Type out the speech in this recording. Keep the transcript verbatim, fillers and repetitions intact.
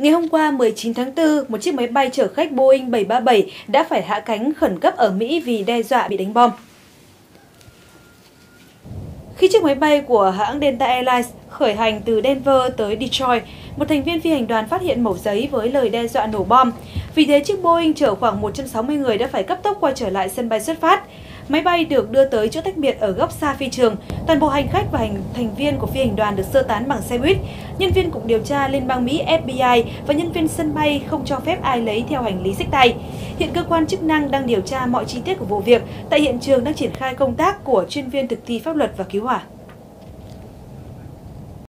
Ngày hôm qua mười chín tháng tư, một chiếc máy bay chở khách Boeing bảy ba bảy đã phải hạ cánh khẩn cấp ở Mỹ vì đe dọa bị đánh bom. Khi chiếc máy bay của hãng Delta Airlines khởi hành từ Denver tới Detroit, một thành viên phi hành đoàn phát hiện mẩu giấy với lời đe dọa nổ bom. Vì thế, chiếc Boeing chở khoảng một trăm sáu mươi người đã phải cấp tốc quay trở lại sân bay xuất phát. Máy bay được đưa tới chỗ tách biệt ở góc xa phi trường. Toàn bộ hành khách và hành thành viên của phi hành đoàn được sơ tán bằng xe buýt. Nhân viên Cục Điều tra Liên bang Mỹ F B I và nhân viên sân bay không cho phép ai lấy theo hành lý xách tay. Hiện cơ quan chức năng đang điều tra mọi chi tiết của vụ việc. Tại hiện trường đang triển khai công tác của chuyên viên thực thi pháp luật và cứu hỏa.